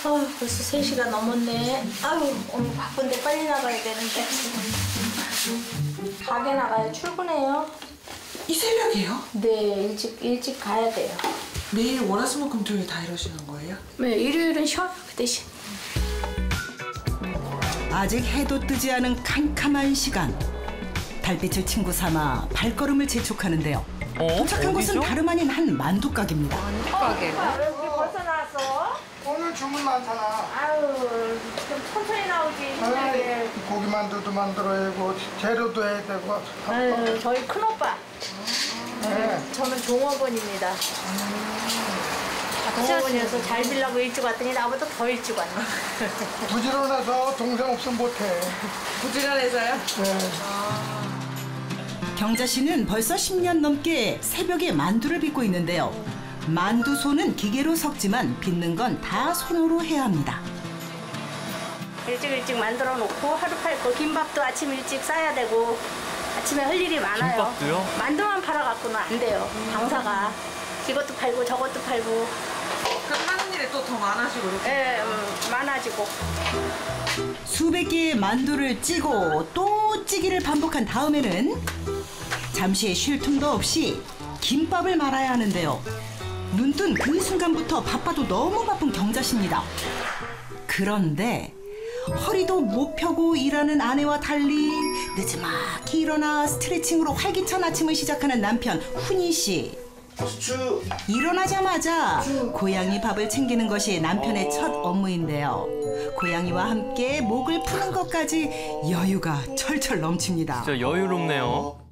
벌써 3시가 넘었네. 아유, 오늘 바쁜데 빨리 나가야 되는데. 가게 나가야 출근해요. 이 새벽이요? 네, 일찍 가야 돼요. 매일 월화수목금토일 다 이러시는 거예요? 네, 일요일은 쉬어요, 그 대신. 아직 해도 뜨지 않은 캄캄한 시간. 달빛을 친구 삼아 발걸음을 재촉하는데요. 도착한 곳은 다름 아닌 한 만두 가게입니다. 가게. 왜 우리 벌써 나왔어? 오늘 주문 많잖아. 아유, 좀 천천히 나오지. 힘들게. 고기만두도 만들어야 되고 재료도 해야 되고. 아유, 저희 큰오빠. 네. 저는 종업원입니다. 종업원이어서 잘 빌라고 일찍 왔더니 나보다 더 일찍 왔네. 부지런해서 동생 없으면 못해. 부지런해서요? 네. 경자 씨는 벌써 10년 넘게 새벽에 만두를 빚고 있는데요. 만두소는 기계로 섞지만 빚는 건 다 손으로 해야 합니다. 일찍 만들어 놓고 하루 팔고 김밥도 아침 일찍 싸야 되고 아침에 할 일이 많아요. 김밥도요? 만두만 팔아갖고는 안 돼요. 방사가 이것도 팔고 저것도 팔고. 그럼 하는 일이 또 더 많아지고 이렇게? 예, 많아지고. 수백 개의 만두를 찌고 또 찌기를 반복한 다음에는 잠시 쉴 틈도 없이 김밥을 말아야 하는데요. 눈뜬 그 순간부터 바빠도 너무 바쁜 경자 씨입니다. 그런데 허리도 못 펴고 일하는 아내와 달리 늦지막히 일어나 스트레칭으로 활기찬 아침을 시작하는 남편 훈이 씨. 일어나자마자 고양이 밥을 챙기는 것이 남편의 첫 업무인데요. 고양이와 함께 목을 푸는 것까지 여유가 철철 넘칩니다. 진짜 여유롭네요.